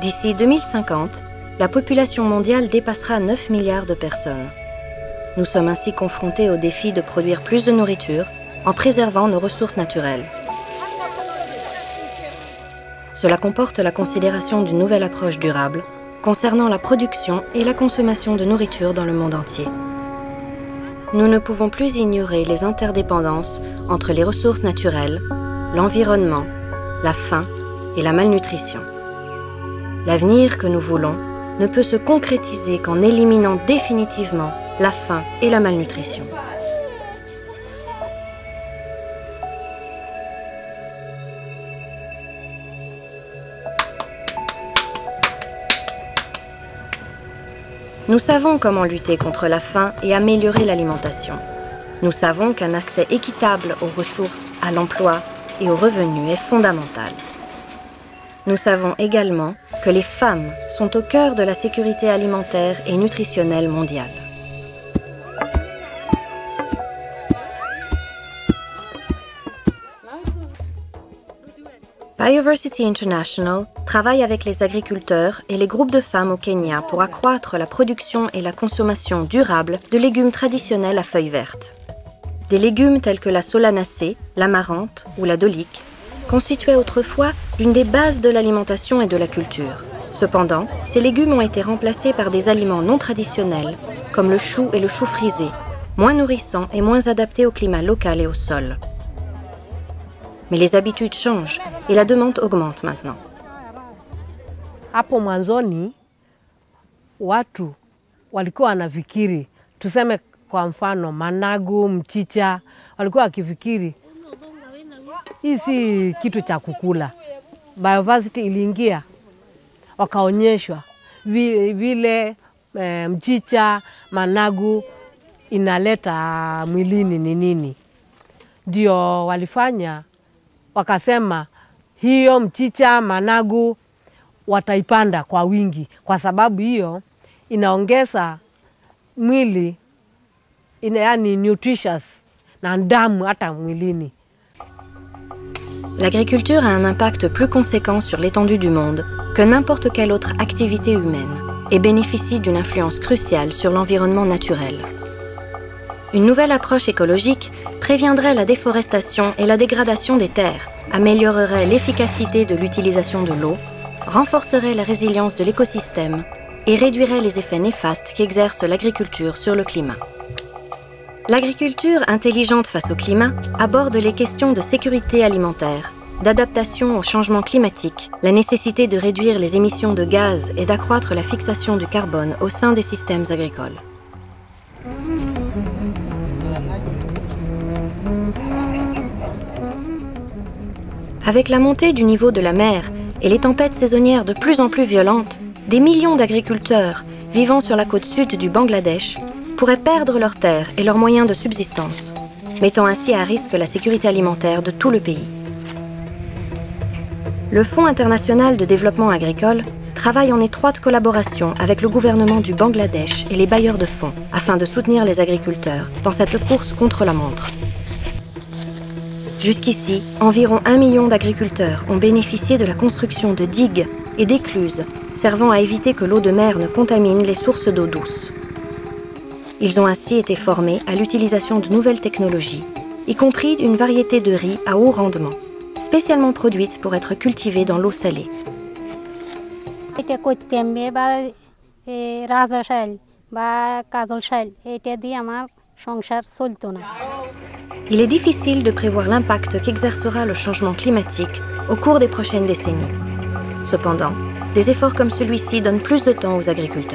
D'ici 2050, la population mondiale dépassera 9 milliards de personnes. Nous sommes ainsi confrontés au défi de produire plus de nourriture en préservant nos ressources naturelles. Cela comporte la considération d'une nouvelle approche durable concernant la production et la consommation de nourriture dans le monde entier. Nous ne pouvons plus ignorer les interdépendances entre les ressources naturelles, l'environnement, la faim et la malnutrition. L'avenir que nous voulons ne peut se concrétiser qu'en éliminant définitivement la faim et la malnutrition. Nous savons comment lutter contre la faim et améliorer l'alimentation. Nous savons qu'un accès équitable aux ressources, à l'emploi et aux revenus est fondamental. Nous savons également que les femmes sont au cœur de la sécurité alimentaire et nutritionnelle mondiale. Bioversity International travaille avec les agriculteurs et les groupes de femmes au Kenya pour accroître la production et la consommation durable de légumes traditionnels à feuilles vertes. Des légumes tels que la solanacée, l'amarante ou la dolique constituaient autrefois l'une des bases de l'alimentation et de la culture. Cependant, ces légumes ont été remplacés par des aliments non traditionnels, comme le chou et le chou frisé, moins nourrissants et moins adaptés au climat local et au sol. Mais les habitudes changent et la demande augmente maintenant. Hapo mwanzoni watu walikuwa wanafikiri, tuseme kwa mfano managu, mchicha, walikuwa wakifikiri hii si kitu cha kukula. Bioversity iliingia, wakaonyeshwa vile mchicha, managu inaleta mwilini ni nini. Ndio walifanya, wakasema hiyo mchicha, managu wataipanda kwa wingi, kwa sababu hiyo inaongeza mwili, yani nutritious na damu hata mwilini. L'agriculture a un impact plus conséquent sur l'étendue du monde que n'importe quelle autre activité humaine et bénéficie d'une influence cruciale sur l'environnement naturel. Une nouvelle approche écologique préviendrait la déforestation et la dégradation des terres, améliorerait l'efficacité de l'utilisation de l'eau, renforcerait la résilience de l'écosystème et réduirait les effets néfastes qu'exerce l'agriculture sur le climat. L'agriculture intelligente face au climat aborde les questions de sécurité alimentaire, d'adaptation au changement climatique, la nécessité de réduire les émissions de gaz et d'accroître la fixation du carbone au sein des systèmes agricoles. Avec la montée du niveau de la mer et les tempêtes saisonnières de plus en plus violentes, des millions d'agriculteurs vivant sur la côte sud du Bangladesh pourraient perdre leurs terres et leurs moyens de subsistance, mettant ainsi à risque la sécurité alimentaire de tout le pays. Le Fonds international de développement agricole travaille en étroite collaboration avec le gouvernement du Bangladesh et les bailleurs de fonds afin de soutenir les agriculteurs dans cette course contre la montre. Jusqu'ici, environ 1 million d'agriculteurs ont bénéficié de la construction de digues et d'écluses servant à éviter que l'eau de mer ne contamine les sources d'eau douce. Ils ont ainsi été formés à l'utilisation de nouvelles technologies, y compris une variété de riz à haut rendement, spécialement produite pour être cultivée dans l'eau salée. Il est difficile de prévoir l'impact qu'exercera le changement climatique au cours des prochaines décennies. Cependant, des efforts comme celui-ci donnent plus de temps aux agriculteurs.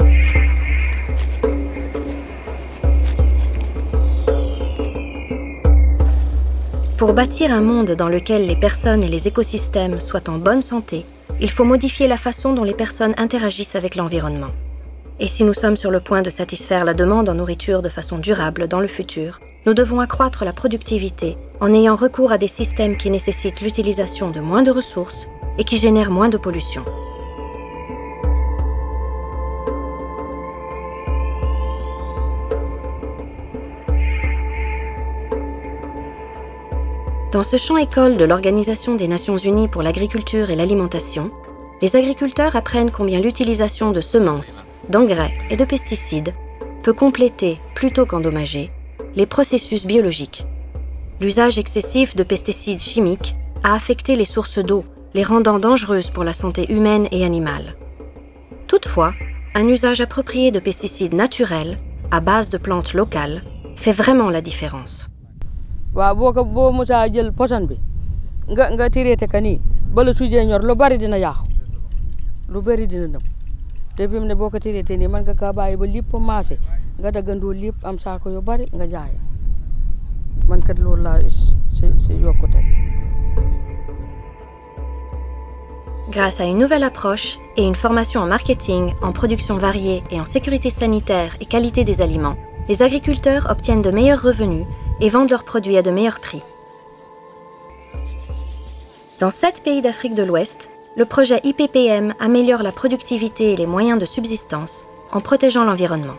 Pour bâtir un monde dans lequel les personnes et les écosystèmes soient en bonne santé, il faut modifier la façon dont les personnes interagissent avec l'environnement. Et si nous sommes sur le point de satisfaire la demande en nourriture de façon durable dans le futur, nous devons accroître la productivité en ayant recours à des systèmes qui nécessitent l'utilisation de moins de ressources et qui génèrent moins de pollution. Dans ce champ école de l'Organisation des Nations Unies pour l'agriculture et l'alimentation, les agriculteurs apprennent combien l'utilisation de semences, d'engrais et de pesticides peut compléter, plutôt qu'endommager, les processus biologiques. L'usage excessif de pesticides chimiques a affecté les sources d'eau, les rendant dangereuses pour la santé humaine et animale. Toutefois, un usage approprié de pesticides naturels, à base de plantes locales, fait vraiment la différence. Grâce à une nouvelle approche et une formation en marketing, en production variée et en sécurité sanitaire et qualité des aliments, les agriculteurs obtiennent de meilleurs revenus et vendent leurs produits à de meilleurs prix. Dans 7 pays d'Afrique de l'Ouest, le projet IPPM améliore la productivité et les moyens de subsistance en protégeant l'environnement.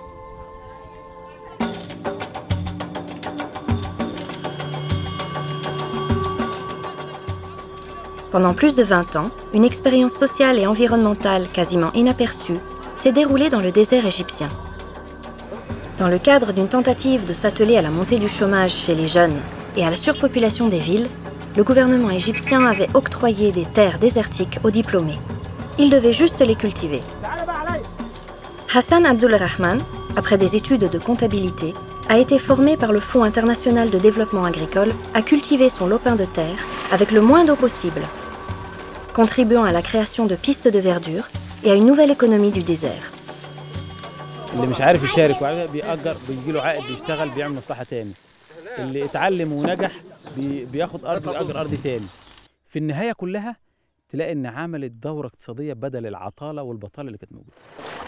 Pendant plus de 20 ans, une expérience sociale et environnementale quasiment inaperçue s'est déroulée dans le désert égyptien. Dans le cadre d'une tentative de s'atteler à la montée du chômage chez les jeunes et à la surpopulation des villes, le gouvernement égyptien avait octroyé des terres désertiques aux diplômés. Ils devaient juste les cultiver. Hassan Abdulrahman, après des études de comptabilité, a été formé par le Fonds international de développement agricole à cultiver son lopin de terre avec le moins d'eau possible, contribuant à la création de pistes de verdure et à une nouvelle économie du désert. اللي مش عارف يشارك بيأجر بيجي له عقد بيشتغل بيعمل مصلحة تاني. اللي اتعلم ونجح بياخد أرض بيأجر أرض تاني. في النهاية كلها تلاقي إن عملت دورة اقتصادية بدل العطالة والبطالة اللي كانت موجودة.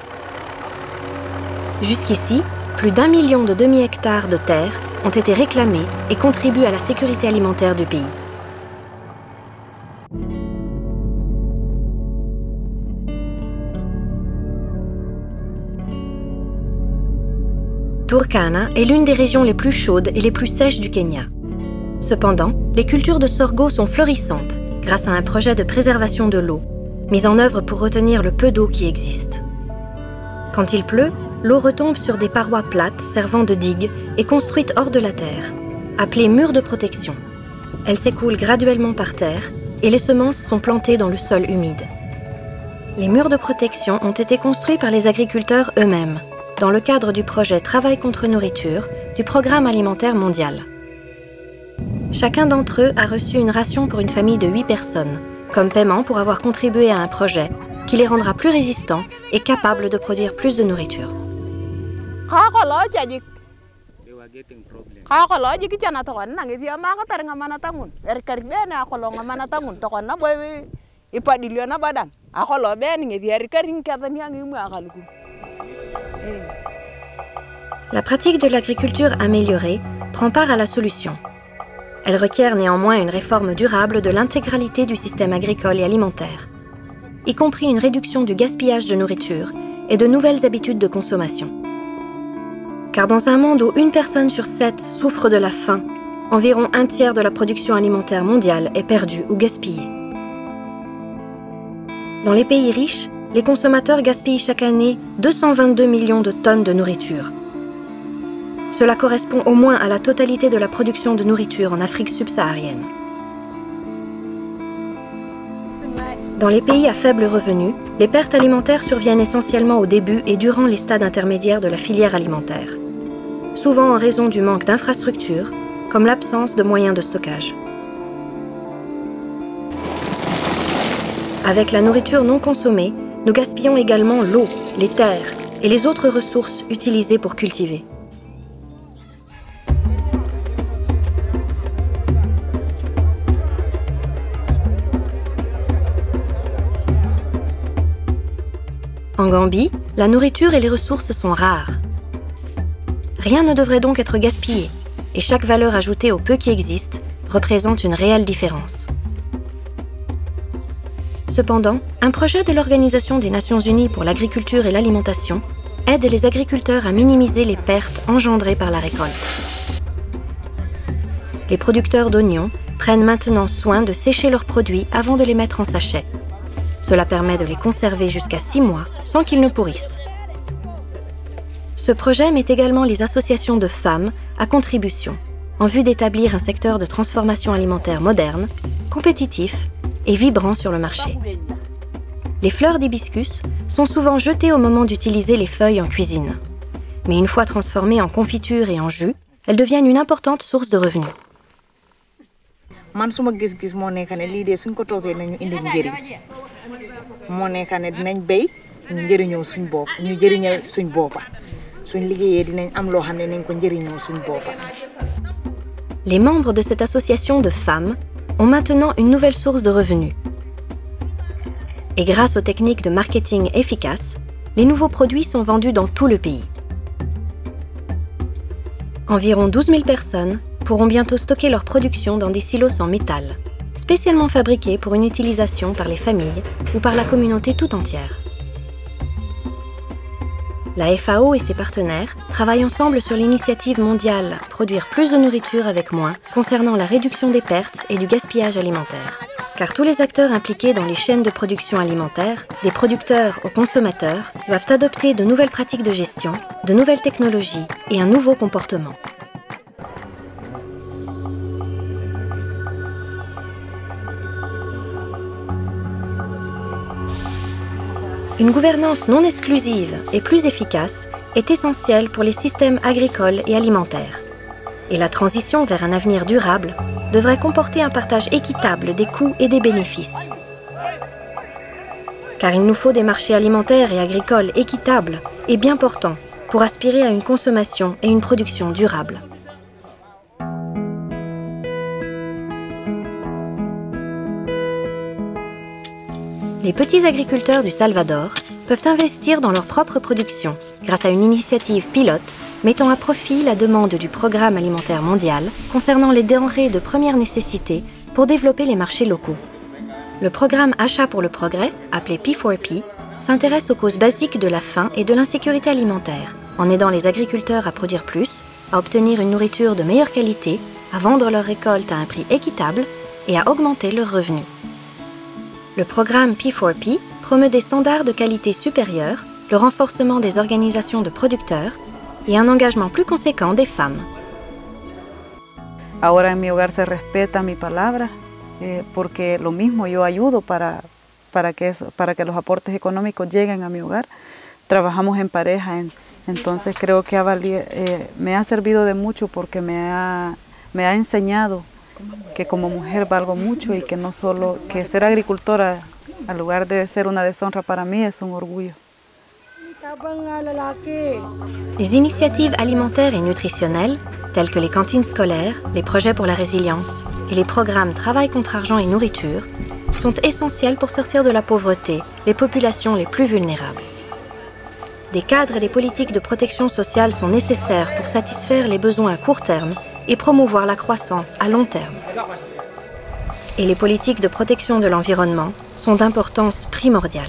Jusqu'ici, plus d'1 million de demi-hectares de terre ont été réclamés et contribuent à la sécurité alimentaire du pays. Turkana est l'une des régions les plus chaudes et les plus sèches du Kenya. Cependant, les cultures de sorgho sont florissantes grâce à un projet de préservation de l'eau, mis en œuvre pour retenir le peu d'eau qui existe. Quand il pleut, l'eau retombe sur des parois plates servant de digues et construites hors de la terre, appelées murs de protection. Elle s'écoule graduellement par terre et les semences sont plantées dans le sol humide. Les murs de protection ont été construits par les agriculteurs eux-mêmes, dans le cadre du projet Travail contre nourriture du Programme alimentaire mondial. Chacun d'entre eux a reçu une ration pour une famille de 8 personnes, comme paiement pour avoir contribué à un projet qui les rendra plus résistants et capables de produire plus de nourriture. La pratique de l'agriculture améliorée prend part à la solution. Elle requiert néanmoins une réforme durable de l'intégralité du système agricole et alimentaire, y compris une réduction du gaspillage de nourriture et de nouvelles habitudes de consommation. Car dans un monde où 1 personne sur 7 souffre de la faim, environ 1/3 de la production alimentaire mondiale est perdue ou gaspillée. Dans les pays riches, les consommateurs gaspillent chaque année 222 millions de tonnes de nourriture. Cela correspond au moins à la totalité de la production de nourriture en Afrique subsaharienne. Dans les pays à faible revenu, les pertes alimentaires surviennent essentiellement au début et durant les stades intermédiaires de la filière alimentaire, souvent en raison du manque d'infrastructures, comme l'absence de moyens de stockage. Avec la nourriture non consommée, nous gaspillons également l'eau, les terres et les autres ressources utilisées pour cultiver. En Gambie, la nourriture et les ressources sont rares. Rien ne devrait donc être gaspillé, et chaque valeur ajoutée au peu qui existe représente une réelle différence. Cependant, un projet de l'Organisation des Nations Unies pour l'agriculture et l'alimentation aide les agriculteurs à minimiser les pertes engendrées par la récolte. Les producteurs d'oignons prennent maintenant soin de sécher leurs produits avant de les mettre en sachet. Cela permet de les conserver jusqu'à 6 mois sans qu'ils ne pourrissent. Ce projet met également les associations de femmes à contribution, en vue d'établir un secteur de transformation alimentaire moderne, compétitif et vibrant sur le marché. Les fleurs d'hibiscus sont souvent jetées au moment d'utiliser les feuilles en cuisine. Mais une fois transformées en confiture et en jus, elles deviennent une importante source de revenus. Man suma gis-gis moo nekk ne lii de suñ ko toppee nañu indi njëriñ moo nekk ne dinañ béy ñu njëriñoo suñ bopp ñu jëriñal suñ boppa suñ liggéeyee dinañ am loo xam ne nañ ko njëriñoo suñ boppa. Les membres de cette association de femmes ont maintenant une nouvelle source de revenus. Et grâce aux techniques de marketing efficaces, les nouveaux produits sont vendus dans tout le pays. Environ 12 000 personnes pourront bientôt stocker leur production dans des silos en métal, spécialement fabriqués pour une utilisation par les familles ou par la communauté tout entière. La FAO et ses partenaires travaillent ensemble sur l'initiative mondiale « Produire plus de nourriture avec moins » concernant la réduction des pertes et du gaspillage alimentaire. Car tous les acteurs impliqués dans les chaînes de production alimentaire, des producteurs aux consommateurs, doivent adopter de nouvelles pratiques de gestion, de nouvelles technologies et un nouveau comportement. Une gouvernance non exclusive et plus efficace est essentielle pour les systèmes agricoles et alimentaires. Et la transition vers un avenir durable devrait comporter un partage équitable des coûts et des bénéfices. Car il nous faut des marchés alimentaires et agricoles équitables et bien portants pour aspirer à une consommation et une production durables. Les petits agriculteurs du Salvador peuvent investir dans leur propre production grâce à une initiative pilote mettant à profit la demande du Programme alimentaire mondial concernant les denrées de première nécessité pour développer les marchés locaux. Le programme Achat pour le progrès, appelé P4P, s'intéresse aux causes basiques de la faim et de l'insécurité alimentaire, en aidant les agriculteurs à produire plus, à obtenir une nourriture de meilleure qualité, à vendre leurs récoltes à un prix équitable et à augmenter leurs revenus. Le programme P4P promeut des standards de qualité supérieurs, le renforcement des organisations de producteurs et un engagement plus conséquent des femmes. Ahora en mi hogar se respeta mi palabra, porque lo mismo yo ayudo para que los aportes económicos lleguen a mi hogar. Trabajamos en pareja, entonces creo que me ha servido de mucho porque me ha enseñado que como mujer valgo mucho y que no solo que ser agricultora, en lugar de ser una deshonra para mí, es un orgullo. Les initiatives alimentaires et nutritionnelles, telles que les cantines scolaires, les projets pour la résilience et les programmes Travail contre argent et nourriture, sont essentielles pour sortir de la pauvreté les populations les plus vulnérables. Des cadres et des politiques de protection sociale sont nécessaires pour satisfaire les besoins à court terme et promouvoir la croissance à long terme. Et les politiques de protection de l'environnement sont d'importance primordiale.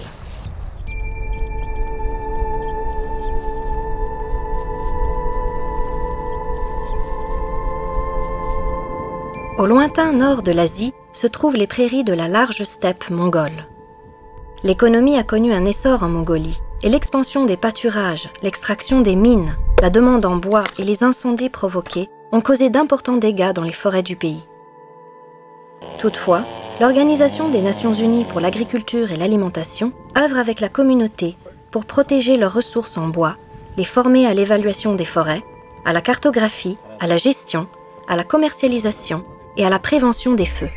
Au lointain nord de l'Asie se trouvent les prairies de la large steppe mongole. L'économie a connu un essor en Mongolie et l'expansion des pâturages, l'extraction des mines, la demande en bois et les incendies provoqués ont causé d'importants dégâts dans les forêts du pays. Toutefois, l'Organisation des Nations Unies pour l'agriculture et l'alimentation œuvre avec la communauté pour protéger leurs ressources en bois, les former à l'évaluation des forêts, à la cartographie, à la gestion, à la commercialisation et à la prévention des feux.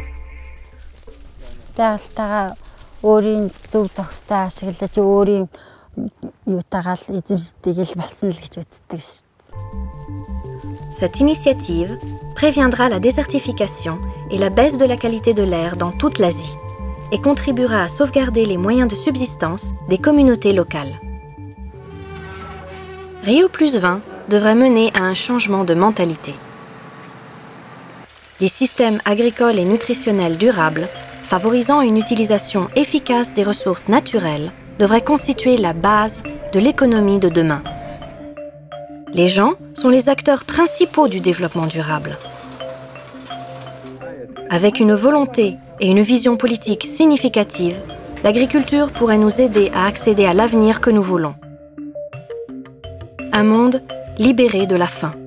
Cette initiative préviendra la désertification et la baisse de la qualité de l'air dans toute l'Asie et contribuera à sauvegarder les moyens de subsistance des communautés locales. Rio+20 devrait mener à un changement de mentalité. Les systèmes agricoles et nutritionnels durables, favorisant une utilisation efficace des ressources naturelles, devraient constituer la base de l'économie de demain. Les gens sont les acteurs principaux du développement durable. Avec une volonté et une vision politique significative, l'agriculture pourrait nous aider à accéder à l'avenir que nous voulons. Un monde libéré de la faim.